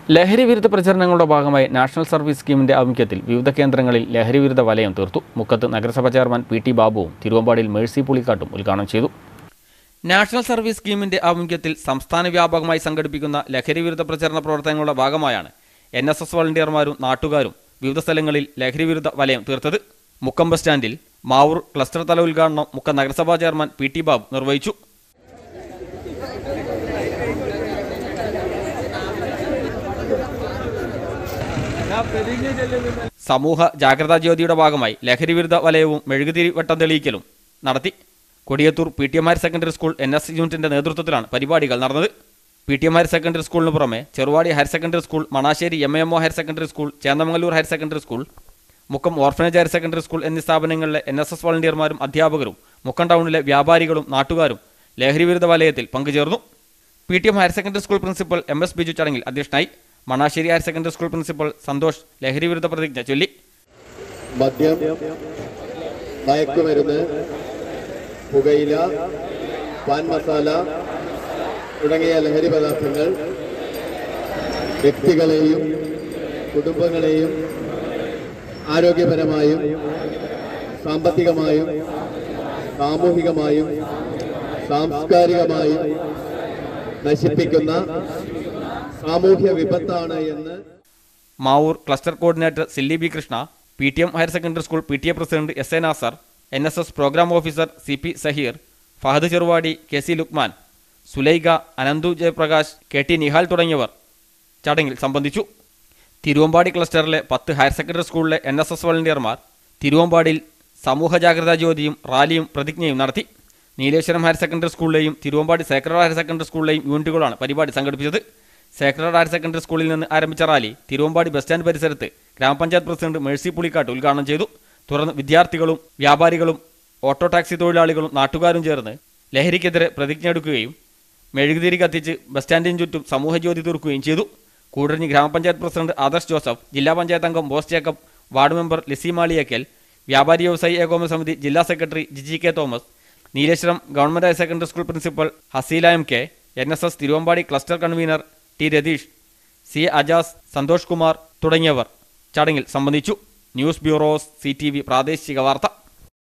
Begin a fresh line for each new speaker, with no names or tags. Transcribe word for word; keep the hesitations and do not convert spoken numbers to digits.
ലഹരി വിരുദ്ധ പ്രചരണങ്ങളുടെ ഭാഗമായി നാഷണൽ സർവീസ് സ്കീമിന്റെ ആഭിമുഖ്യത്തിൽ വിവിധ കേന്ദ്രങ്ങളിൽ ലഹരി വിരുദ്ധ വലയം തീർത്തു. മുക്കത്ത് നഗരസഭാ ചെയർമാൻ പി ടി ബാബുവും തിരുവമ്പാടിയിൽ മേഴ്സി പുളിക്കാട്ടും ഉദ്ഘാടനം ചെയ്തു. നാഷണൽ സർവീസ് സ്കീമിന്റെ ആഭിമുഖ്യത്തിൽ സംസ്ഥാന വ്യാപകമായി സംഘടിപ്പിക്കുന്ന ലഹരി വിരുദ്ധ പ്രചരണ പ്രവർത്തനങ്ങളുടെ ഭാഗമായാണ് എൻ എസ് എസ് വളണ്ടിയർമാരും നാട്ടുകാരും വിവിധ സ്ഥലങ്ങളിൽ ലഹരി വിരുദ്ധ വലയം തീർത്തത്. മുക്കം ബസ് സ്റ്റാൻഡിൽ മാവൂർ ക്ലസ്റ്റർ തല ഉദ്ഘാടനം മുക്കം നഗരസഭാ ചെയർമാൻ പി ടി ബാബു നിർവഹിച്ചു. സമൂഹ ജാഗ്രതാ ജ്യോതിയുടെ ഭാഗമായി ലഹരി വിരുദ്ധ വലയവും മെഴുകുതിരി വട്ടം തെളിയിക്കലും നടത്തി. Kodiyathur P T M higher secondary school N S യൂണിറ്റിന്റെ നേതൃത്വത്തിലാണ് പരിപാടികൾ നടന്നത്. P T M higher secondary സ്കൂളിന് പുറമെ Cheruvadi higher secondary school, Manassery M M O higher secondary school, Chendamangallur higher secondary school, Mukkam orphanage higher secondary school എന്നീ സ്ഥാപനങ്ങളിലെ എൻ എസ് എസ് വളണ്ടിയർമാരും അധ്യാപകരും മുക്കം ടൗണിലെ വ്യാപാരികളും നാട്ടുകാരും ലഹരി വിരുദ്ധ വലയത്തിൽ പങ്കുചേർന്നു. P T M higher secondary school principal M S Biju ചടങ്ങിൽ അധ്യക്ഷനായി. Manassery higher secondary school principal Santhosh ലഹരി വിരുദ്ധ പ്രതിജ്ഞ ചൊല്ലി.
മദ്യം, മയക്കുമരുന്ന്, പുകയില, പാൻ മസാല തുടങ്ങിയ ലഹരി പദാർത്ഥങ്ങൾ വ്യക്തികളെയും കുടുംബങ്ങളെയും ആരോഗ്യപരമായും സാമ്പത്തികമായും സാമൂഹികമായും സാംസ്കാരികമായും നശിപ്പിക്കുന്ന സാമൂഹ്യ വിപത്താണ് എന്ന്
Mavoor cluster coordinator Silly B Krishna, P T M higher secondary school P T A president S A Nasar, N S S programme officer C P Saheer, Fahad Cheruvadi, K C Luqman, Sulaikha, Ananthu Jayaprakash, K T Nihal തുടങ്ങിയവർ ചടങ്ങിൽ സംബന്ധിച്ചു. തിരുവമ്പാടി ക്ലസ്റ്ററിലെ പത്ത് ഹയർ സെക്കൻഡറി സ്കൂളിലെ എൻ എസ് എസ് വളണ്ടിയർമാർ തിരുവമ്പാടിയിൽ സമൂഹ ജാഗ്രതാ ജ്യോതിയും റാലിയും പ്രതിജ്ഞയും നടത്തി. നീലേശ്വരം ഹയർ സെക്കൻഡറി സ്കൂളിലെയും തിരുവമ്പാടി സേക്രഡ് ഹയർ സെക്കൻഡറി സ്കൂളിലെയും യൂണിറ്റുകളാണ് പരിപാടി സംഘടിപ്പിച്ചത്. സേക്രഡ് ഹയർ സെക്കൻഡറി സ്കൂളിൽ നിന്ന് ആരംഭിച്ച റാലി തിരുവമ്പാടി ബസ് സ്റ്റാൻഡ് പരിസരത്ത് ഗ്രാമപഞ്ചായത്ത് പ്രസിഡന്റ് മേഴ്സി പുളിക്കാട്ട് ഉദ്ഘാടനം ചെയ്തു. തുടർന്ന് വിദ്യാർത്ഥികളും വ്യാപാരികളും ഓട്ടോ ടാക്സി തൊഴിലാളികളും നാട്ടുകാരും ചേർന്ന് ലഹരിക്കെതിരെ പ്രതിജ്ഞയെടുക്കുകയും മെഴുകുതിരി കത്തിച്ച് ബസ് സ്റ്റാൻഡിന് ചുറ്റും സമൂഹജ്യോതി തീർക്കുകയും ചെയ്തു. കൂടരഞ്ഞി ഗ്രാമപഞ്ചായത്ത് പ്രസിഡന്റ് ആദർശ് ജോസഫ്, ജില്ലാ പഞ്ചായത്ത് അംഗം ബോസ് ജേക്കബ്, വാർഡ് മെമ്പർ ലിസി മാളിയക്കൽ, വ്യാപാരി വ്യവസായി ഏകോപന സമിതി ജില്ലാ secretary Jiji K Thomas, Nileshwaram government higher secondary school principal Haseela M K, N S S Thiruvambady cluster convener T Ratheesh, C Ajas, Santhosh Kumar തുടങ്ങിയവർ ചടങ്ങിൽ സംബന്ധിച്ചു. News bureau, C T V പ്രാദേശിക വാർത്ത.